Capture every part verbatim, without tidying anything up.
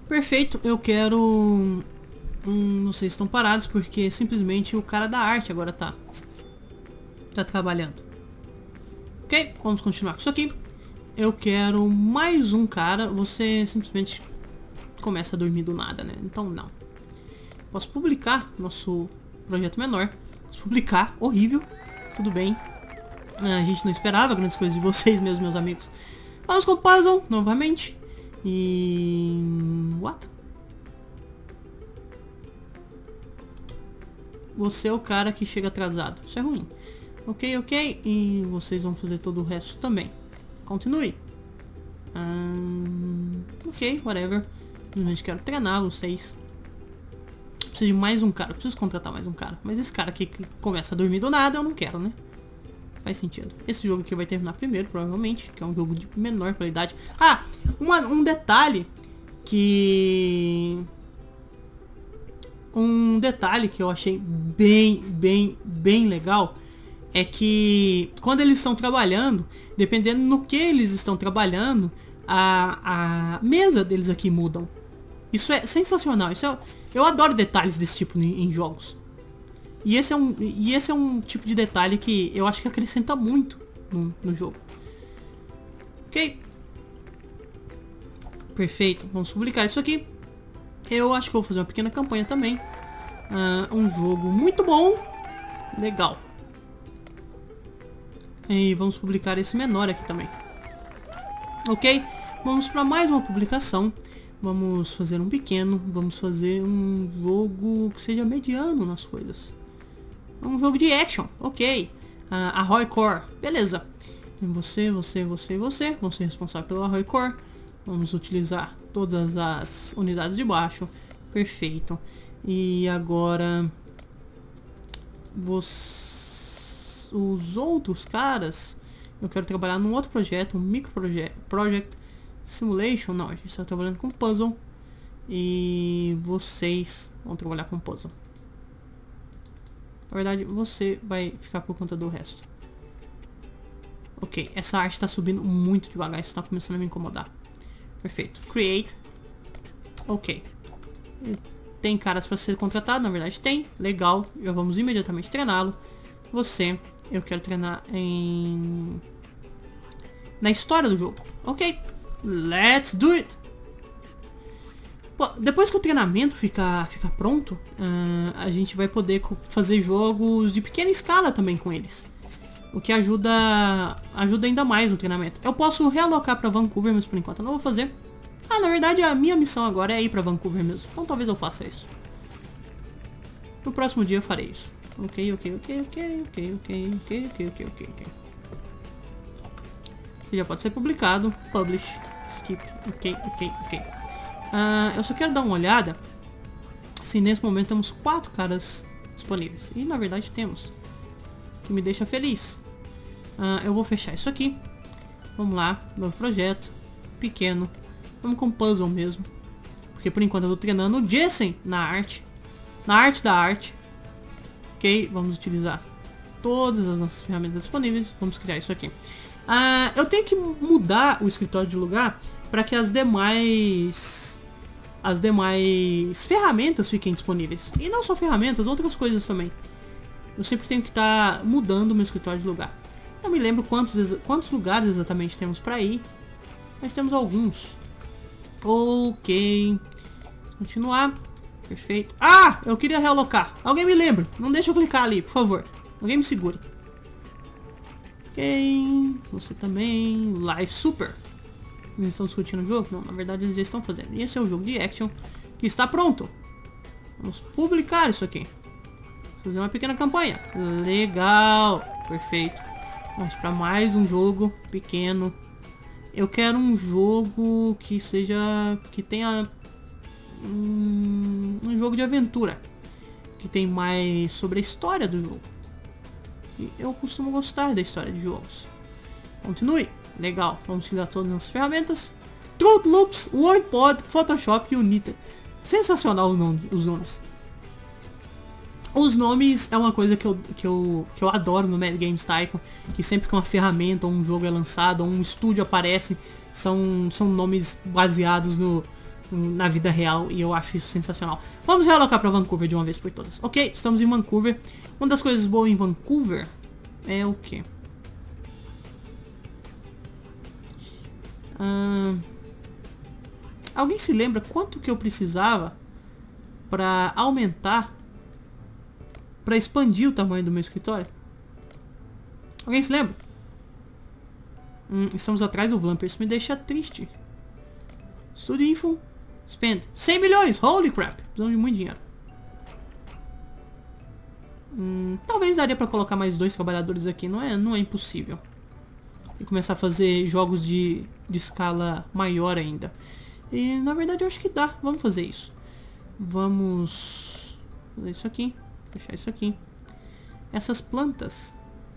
Perfeito, eu quero... Hum, vocês estão parados porque simplesmente o cara da arte agora tá... Tá trabalhando. Ok, vamos continuar com isso aqui. Eu quero mais um cara. Você simplesmente começa a dormir do nada, né? Então não. Posso publicar nosso projeto menor. Posso publicar, horrível. Tudo bem. A gente não esperava grandes coisas de vocês mesmo, meus amigos. Vamos com o puzzle, novamente. E... What? Você é o cara que chega atrasado. Isso é ruim. Ok, ok. E vocês vão fazer todo o resto também. Continue. Um, ok, whatever. Simplesmente quero treinar vocês. Preciso de mais um cara. Preciso contratar mais um cara. Mas esse cara aqui que começa a dormir do nada, eu não quero, né? Faz sentido. Esse jogo aqui vai terminar primeiro, provavelmente. Que é um jogo de menor qualidade. Ah! Uma, um detalhe que... Um detalhe que eu achei bem, bem, bem legal é que quando eles estão trabalhando, dependendo no que eles estão trabalhando, a, a mesa deles aqui mudam. Isso é sensacional. Isso é, eu adoro detalhes desse tipo em, em jogos. E esse, é um, e esse é um tipo de detalhe que eu acho que acrescenta muito no, no jogo. Ok? Perfeito. Vamos publicar isso aqui. Eu acho que eu vou fazer uma pequena campanha também. Uh, um jogo muito bom. Legal. E vamos publicar esse menor aqui também. Ok? Vamos para mais uma publicação. Vamos fazer um pequeno. Vamos fazer um jogo que seja mediano nas coisas. Um jogo de action. Ok. Uh, Arroy Core. Beleza. Você, você, você e você vão ser responsáveis pelo Arroy Core. Vamos utilizar todas as unidades de baixo. Perfeito. E agora... Você... Os outros caras... Eu quero trabalhar num outro projeto. Um micro project, project Simulation. Não, a gente está trabalhando com puzzle. E vocês vão trabalhar com puzzle. Na verdade, você vai ficar por conta do resto. Ok, essa arte está subindo muito devagar. Isso está começando a me incomodar. Perfeito. Create. Ok. Tem caras para ser contratado, na verdade tem. Legal. Já vamos imediatamente treiná-lo. Você, eu quero treinar em... na história do jogo. Ok. Let's do it. Pô, depois que o treinamento ficar, ficar pronto, uh, a gente vai poder fazer jogos de pequena escala também com eles. O que ajuda ajuda ainda mais no treinamento. Eu posso realocar para Vancouver, mas por enquanto eu não vou fazer. Ah, na verdade a minha missão agora é ir para Vancouver mesmo. Então talvez eu faça isso. No próximo dia eu farei isso. Ok, ok, ok, ok, ok, ok, ok, ok, ok, ok, ok. Você já pode ser publicado. Publish. Skip. Ok, ok, ok. Uh, eu só quero dar uma olhada se nesse momento temos quatro caras disponíveis. E na verdade temos. Que me deixa feliz. Uh, eu vou fechar isso aqui. Vamos lá, novo projeto. Pequeno. Vamos com puzzle mesmo. Porque por enquanto eu tô treinando o Jessen na arte. Na arte da arte. Ok, vamos utilizar todas as nossas ferramentas disponíveis. Vamos criar isso aqui. Uh, eu tenho que mudar o escritório de lugar para que as demais... As demais ferramentas fiquem disponíveis. E não só ferramentas, outras coisas também. Eu sempre tenho que estar tá mudando o meu escritório de lugar. Não me lembro quantos, quantos lugares exatamente temos para ir. Mas temos alguns. Ok. Continuar. Perfeito. Ah! Eu queria realocar. Alguém me lembra. Não deixa eu clicar ali, por favor. Alguém me segure. Ok. Você também. Live Super. Eles estão discutindo o jogo? Não, na verdade eles já estão fazendo. E esse é um jogo de action que está pronto. Vamos publicar isso aqui. Fazer uma pequena campanha. Legal. Perfeito. Vamos para mais um jogo pequeno. Eu quero um jogo que seja... Que tenha... Um, um jogo de aventura. Que tem mais sobre a história do jogo. E eu costumo gostar da história de jogos. Continue. Legal. Vamos utilizar todas as nossas ferramentas. Truth Loops, WordPod, Photoshop e Unity. Sensacional os nomes. Os nomes. Os nomes é uma coisa que eu, que eu, que eu adoro no Mad Games Tycoon, que sempre que uma ferramenta ou um jogo é lançado, ou um estúdio aparece, são, são nomes baseados no, na vida real e eu acho isso sensacional. Vamos realocar para Vancouver de uma vez por todas. Ok, estamos em Vancouver. Uma das coisas boas em Vancouver é o que? Ah, alguém se lembra quanto que eu precisava para aumentar, para expandir o tamanho do meu escritório? Alguém se lembra? Hum, estamos atrás do Vlamper, isso me deixa triste. Studio Info, spend cem milhões, holy crap, precisamos de muito dinheiro. Hum, talvez daria pra colocar mais dois trabalhadores aqui, não é, não é impossível. E começar a fazer jogos de, de escala maior ainda. E na verdade eu acho que dá, vamos fazer isso. Vamos fazer isso aqui, fechar isso aqui. Essas plantas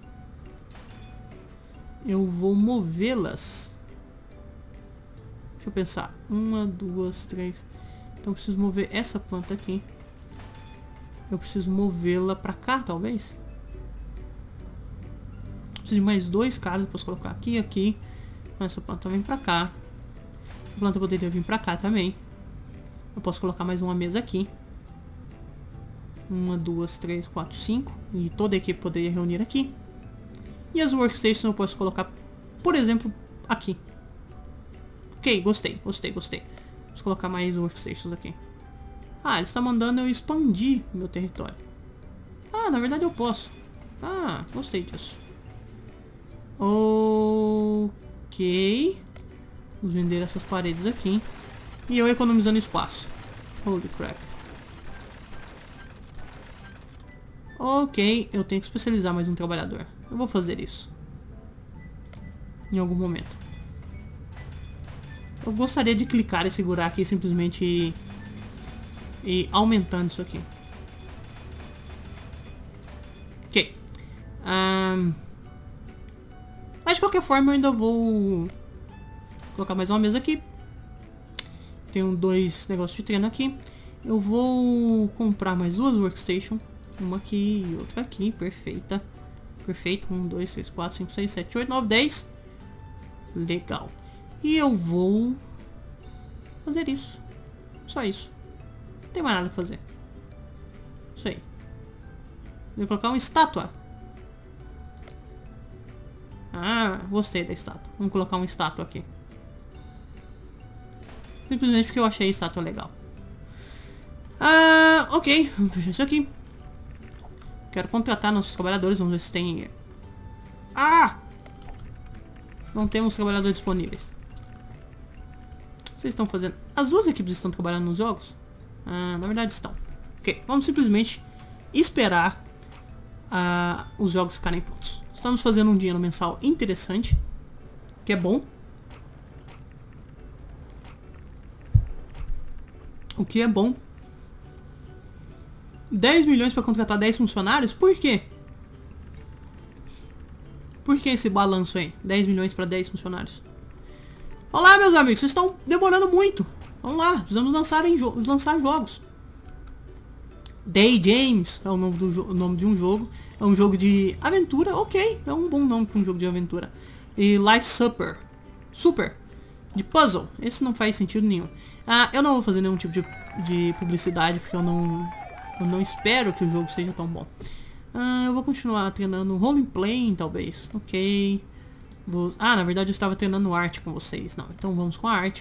eu vou movê-las. Deixa eu pensar. Uma, duas, três. Então eu preciso mover essa planta aqui. Eu preciso movê-la pra cá, talvez. Preciso de mais dois caras. Eu posso colocar aqui e aqui. Essa planta vem pra cá. Essa planta poderia vir pra cá também. Eu posso colocar mais uma mesa aqui. Uma, duas, três, quatro, cinco. E toda a equipe poderia reunir aqui. E as workstations eu posso colocar, por exemplo, aqui. Ok, gostei, gostei, gostei. Vamos colocar mais workstations aqui. Ah, ele está mandando eu expandir o meu território. Ah, na verdade eu posso. Ah, gostei disso. Ok. Vamos vender essas paredes aqui. E eu economizando espaço. Holy crap. Ok, eu tenho que especializar mais um trabalhador. Eu vou fazer isso em algum momento. Eu gostaria de clicar e segurar aqui simplesmente e, e aumentando isso aqui. Ok. Um, mas de qualquer forma eu ainda vou colocar mais uma mesa aqui. Tenho dois negócios de treino aqui. Eu vou comprar mais duas workstations. Uma aqui e outra aqui. Perfeita. Perfeito. um, dois, três, quatro, cinco, seis, sete, oito, nove, dez. Legal. E eu vou fazer isso. Só isso. Não tem mais nada a fazer. Isso aí. Vou colocar uma estátua. Ah, gostei da estátua. Vamos colocar uma estátua aqui. Simplesmente porque eu achei a estátua legal. Ah, ok. Vamos fechar isso aqui. Quero contratar nossos trabalhadores. Vamos ver se tem... Ah! Não temos trabalhadores disponíveis. Vocês estão fazendo... As duas equipes estão trabalhando nos jogos? Ah, na verdade estão. Ok, vamos simplesmente esperar ah, os jogos ficarem prontos. Estamos fazendo um dinheiro mensal interessante, que é bom. O que é bom. dez milhões para contratar dez funcionários? Por quê? Por que esse balanço aí? dez milhões para dez funcionários. Olá, meus amigos, vocês estão demorando muito. Vamos lá, precisamos lançar, em jo lançar jogos. Day James é o nome, do o nome de um jogo. É um jogo de aventura, ok. É um bom nome para um jogo de aventura. E Light Super. Super. De puzzle. Esse não faz sentido nenhum. Ah, eu não vou fazer nenhum tipo de, de publicidade, porque eu não... Eu não espero que o jogo seja tão bom. Ah, eu vou continuar treinando role playing, talvez. Ok. Vou... Ah, na verdade eu estava treinando arte com vocês. Não, então vamos com a arte.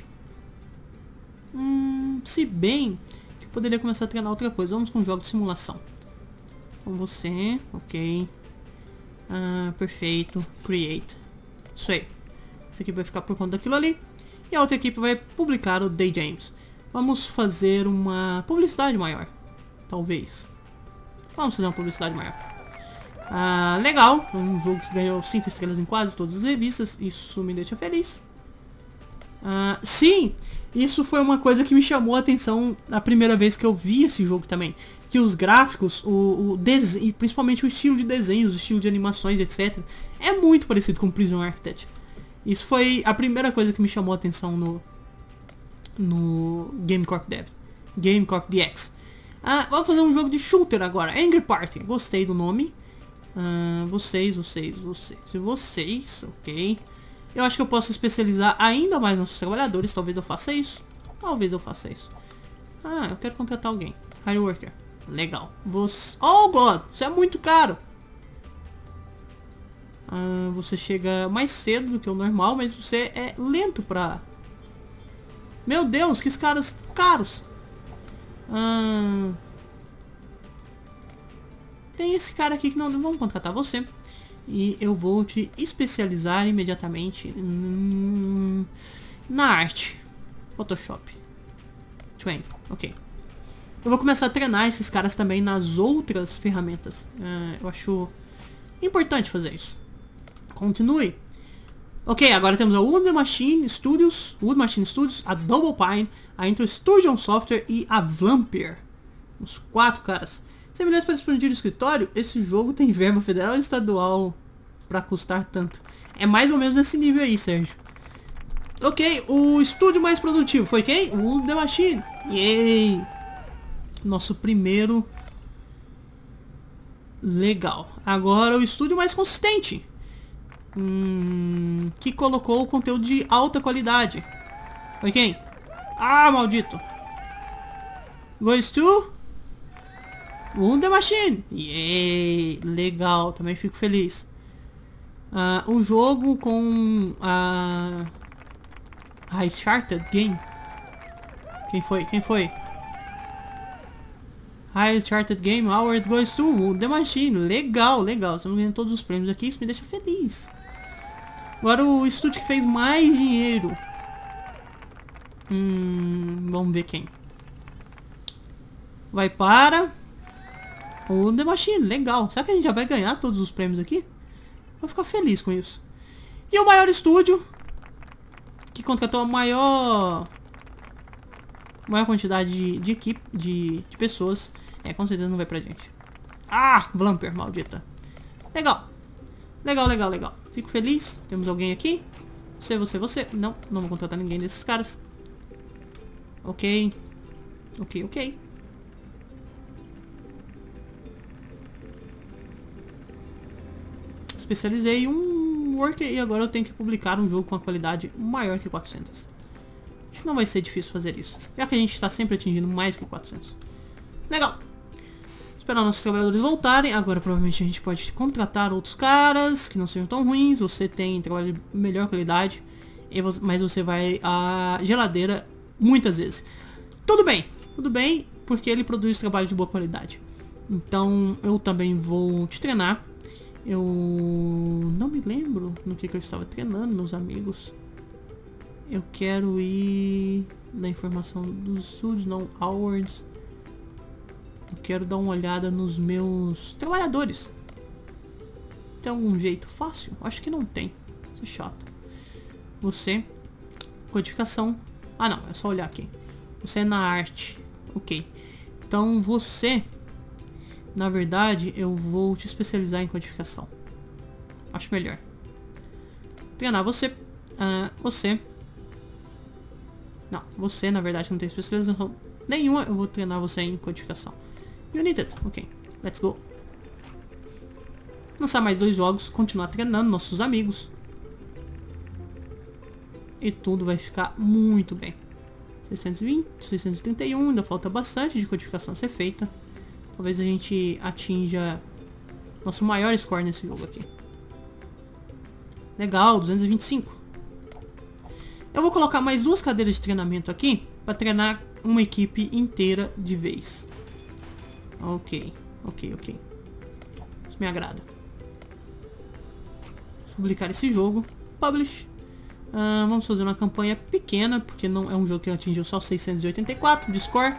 Hum, se bem que eu poderia começar a treinar outra coisa. Vamos com um jogo de simulação. Com você. Ok. Ah, perfeito. Create. Isso aí. Essa equipe vai ficar por conta daquilo ali. E a outra equipe vai publicar o Day James. Vamos fazer uma publicidade maior. Talvez. Vamos fazer uma publicidade maior. Ah, legal. É um jogo que ganhou cinco estrelas em quase todas as revistas. Isso me deixa feliz. Ah, sim! Isso foi uma coisa que me chamou a atenção a primeira vez que eu vi esse jogo também. Que os gráficos, o, o desenho, principalmente o estilo de desenhos, o estilo de animações, etcétera. É muito parecido com Prison Architect. Isso foi a primeira coisa que me chamou a atenção no, no Game Corp Dev. Game Corp D X. Ah, vamos fazer um jogo de shooter agora. Angry Party. Gostei do nome. Ah, vocês, vocês, vocês e vocês. Ok. Eu acho que eu posso especializar ainda mais nossos trabalhadores. Talvez eu faça isso. Talvez eu faça isso. Ah, eu quero contratar alguém. Hire worker. Legal. Você... Oh, God! Isso é muito caro! Ah, você chega mais cedo do que o normal, mas você é lento pra... Meu Deus, que caras caros! Ah... Tem esse cara aqui que não... Vamos contratar você. E eu vou te especializar imediatamente hum, na arte. Photoshop. Train. Ok. Eu vou começar a treinar esses caras também nas outras ferramentas. Uh, eu acho importante fazer isso. Continue. Ok, agora temos a Wood Machine Studios, Wood Machine Studios, a Double Pine, a Intro Studio Software e a Vlampier. Os quatro caras. Semelhantes para expandir o escritório, esse jogo tem verba federal e estadual para custar tanto. É mais ou menos nesse nível aí, Sérgio. Ok, o estúdio mais produtivo foi quem? O The Machine. Yay! Nosso primeiro. Legal. Agora o estúdio mais consistente. Hum, que colocou o conteúdo de alta qualidade. Foi quem? Ah, maldito. Goes to... o The Machine. Yay! Legal, também fico feliz. Uh, o jogo com a... a Uncharted Game. Quem foi? Quem foi? High Uncharted Game Award goes to The Machine. Legal, legal. Estamos ganhando todos os prêmios aqui. Isso me deixa feliz. Agora o estúdio que fez mais dinheiro. Hum, vamos ver quem. Vai para o The Machine. Legal. Será que a gente já vai ganhar todos os prêmios aqui? Vou ficar feliz com isso. E o maior estúdio que contratou a maior maior quantidade de, de equipe, de, de pessoas, é, com certeza não vai pra gente. Ah, Vlampier, maldita. Legal. Legal, legal, legal. Fico feliz. Temos alguém aqui. Você, você, você. Não, não vou contratar ninguém desses caras. Ok. Ok, ok. Especializei um worker e agora eu tenho que publicar um jogo com a qualidade maior que quatrocentos. Acho que não vai ser difícil fazer isso, já que a gente está sempre atingindo mais que quatrocentos. Legal. Esperar nossos trabalhadores voltarem. Agora provavelmente a gente pode contratar outros caras que não sejam tão ruins. Você tem trabalho de melhor qualidade, mas você vai à geladeira muitas vezes. Tudo bem, tudo bem, porque ele produz trabalho de boa qualidade. Então eu também vou te treinar. Eu não me lembro no que, que eu estava treinando, meus amigos. Eu quero ir na informação dos estúdios, não awards. Eu quero dar uma olhada nos meus trabalhadores. Tem algum jeito fácil? Acho que não tem. Isso é chato. Você, codificação. Ah não, é só olhar aqui. Você é na arte. Ok. Então você... Na verdade, eu vou te especializar em codificação. Acho melhor. Treinar você. Uh, você. Não, você na verdade não tem especialização nenhuma. Eu vou treinar você em codificação. United. Ok, let's go. Lançar mais dois jogos. Continuar treinando nossos amigos. E tudo vai ficar muito bem. seiscentos e vinte, seiscentos e trinta e um. Ainda falta bastante de codificação a ser feita. Talvez a gente atinja nosso maior score nesse jogo aqui. Legal, duzentos e vinte e cinco. Eu vou colocar mais duas cadeiras de treinamento aqui para treinar uma equipe inteira de vez. Ok, ok, ok. Isso me agrada. Vou publicar esse jogo. Publish. Uh, vamos fazer uma campanha pequena, porque não é um jogo que atingiu só seiscentos e oitenta e quatro de score.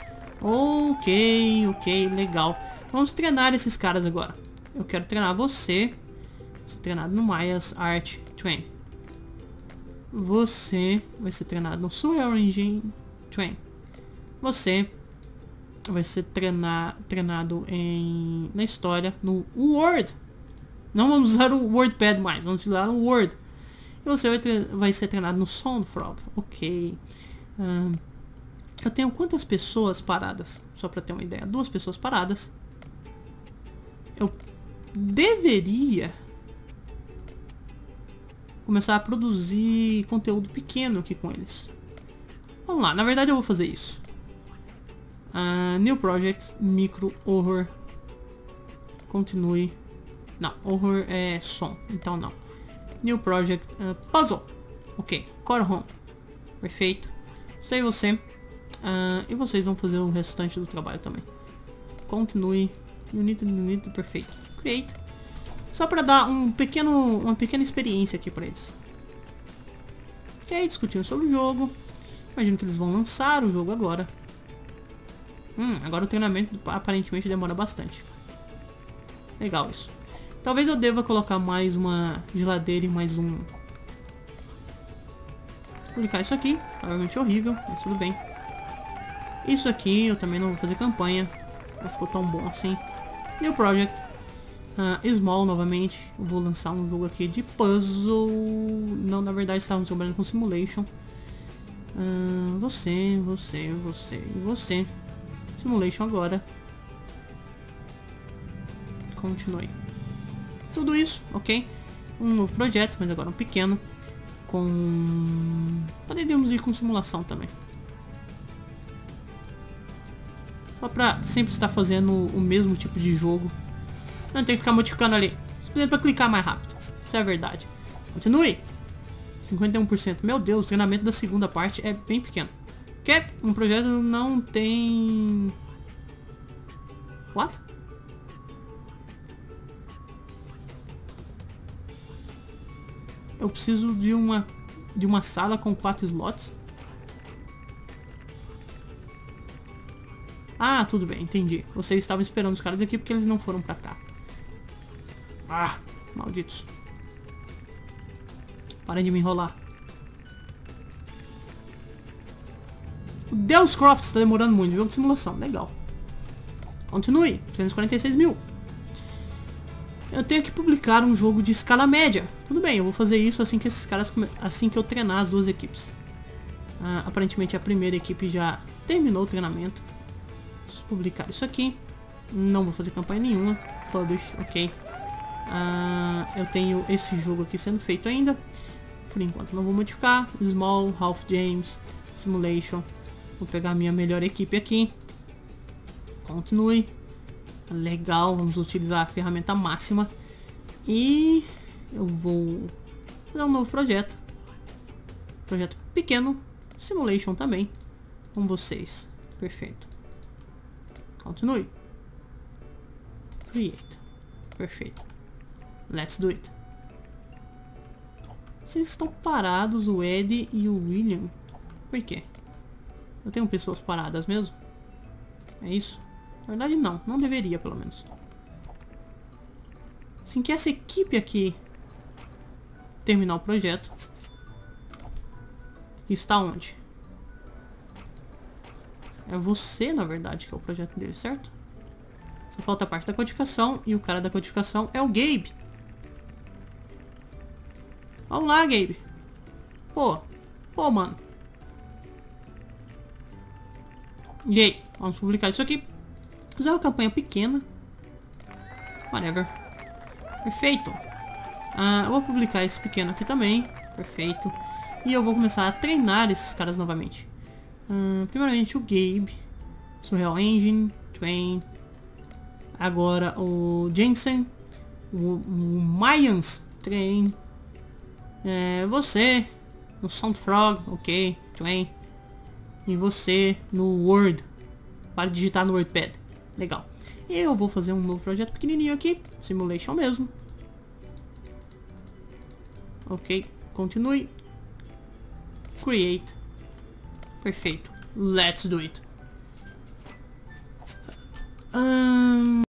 Ok, ok, legal. Vamos treinar esses caras agora. Eu quero treinar você. Você treinado no Maya's Art Train. Você vai ser treinado no Surreal Engine Train. Você vai ser treinar, treinado em, na história no Word. Não vamos usar o WordPad mais, vamos usar o Word. E você vai, vai ser treinado no Soundfrog. Ok. Um, eu tenho quantas pessoas paradas? Só para ter uma ideia. Duas pessoas paradas. Eu deveria começar a produzir conteúdo pequeno aqui com eles. Vamos lá, na verdade eu vou fazer isso. Uh, new Project, Micro, Horror. Continue. Não, Horror é som, então não. New Project, uh, Puzzle. Ok, Core Home. Perfeito. Isso aí você. Uh, e vocês vão fazer o restante do trabalho também. Continue. Unity, Unity, perfeito. Create. Só para dar um pequeno, uma pequena experiência aqui para eles. E aí, discutindo sobre o jogo. Imagino que eles vão lançar o jogo agora. Hum, agora o treinamento aparentemente demora bastante. Legal isso. Talvez eu deva colocar mais uma geladeira e mais um... Publicar isso aqui. Provavelmente horrível, mas tudo bem. Isso aqui eu também não vou fazer campanha. Não ficou tão bom assim. New Project. Uh, Small novamente. Eu vou lançar um jogo aqui de puzzle. Não, na verdade estávamos trabalhando com simulation. Uh, você, você, você e você. Simulation agora. Continue. Tudo isso, ok. Um novo projeto, mas agora um pequeno. Com... Poderíamos ir com simulação também. Só pra sempre estar fazendo o mesmo tipo de jogo. Não tem que ficar modificando ali. Simplesmente pra clicar mais rápido. Isso é a verdade. Continue. cinquenta e um por cento. Meu Deus, o treinamento da segunda parte é bem pequeno. Que? Um projeto não tem... What? Eu preciso de uma de uma sala com quatro slots. Ah, tudo bem, entendi. Vocês estavam esperando os caras aqui porque eles não foram pra cá. Ah, malditos. Parem de me enrolar. O Deus Croft está demorando muito. Jogo de simulação, legal. Continue. trezentos e quarenta e seis mil. Eu tenho que publicar um jogo de escala média. Tudo bem, eu vou fazer isso assim que esses caras come... assim que eu treinar as duas equipes. Ah, aparentemente a primeira equipe já terminou o treinamento. Vou publicar isso aqui. Não vou fazer campanha nenhuma. Publish, ok. Ah, eu tenho esse jogo aqui sendo feito ainda. Por enquanto não vou modificar. Small, Half James, Simulation. Vou pegar a minha melhor equipe aqui. Continue. Legal, vamos utilizar a ferramenta máxima. E eu vou fazer um novo projeto. Projeto pequeno. Simulation também. Com vocês. Perfeito. Continue. Create. Perfeito. Let's do it. Vocês estão parados, o Ed e o William. Por quê? Eu tenho pessoas paradas mesmo? É isso? Na verdade não, não deveria pelo menos. Assim que essa equipe aqui terminar o projeto. Está onde? É você, na verdade, que é o projeto dele, certo? Só falta a parte da codificação e o cara da codificação é o Gabe. Vamos lá, Gabe. Pô, pô, mano. E aí, vamos publicar isso aqui. Usar uma campanha pequena. Whatever. Perfeito. Ah, eu vou publicar esse pequeno aqui também. Perfeito. E eu vou começar a treinar esses caras novamente. Ah, primeiramente o Gabe. Surreal Engine. Train. Agora o Jensen. O, o Mayans. Train. É, você. No Soundfrog. Ok. Train. E você no Word. Para digitar no WordPad. Legal. Eu vou fazer um novo projeto pequenininho aqui. Simulation mesmo. Ok. Continue. Create. Perfeito. Let's do it. Um,